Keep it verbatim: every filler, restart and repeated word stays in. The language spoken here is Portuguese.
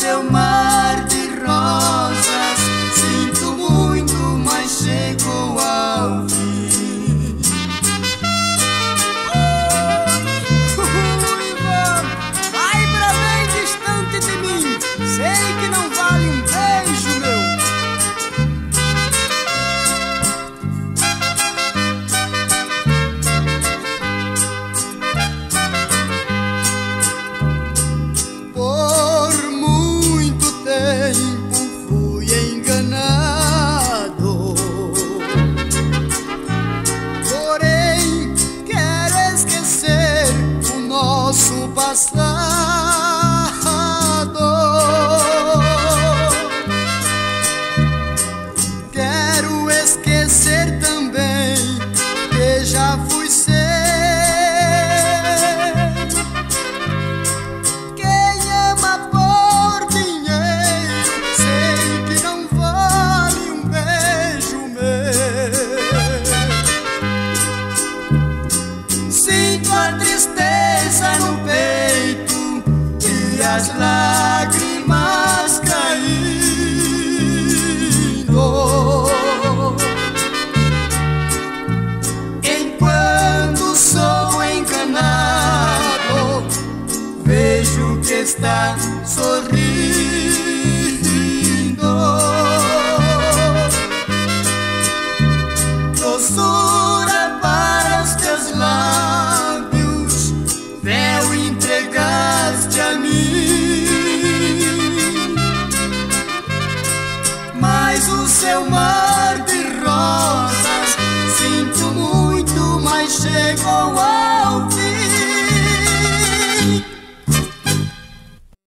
seu mar de rosas, sinto muito, mas chegou ao fim. Uiva, vai pra bem distante de mim, sei que não vale um beijo meu. Passado, quero esquecer também que já fui ser. Quem ama por dinheiro, sei que não vale um beijo meu. Sinto a tristeza no peito e as lágrimas caindo, enquanto sou enganado, vejo que está sorrindo. Doçura para os teus lábios, véu entregaste a mim, mas o seu mar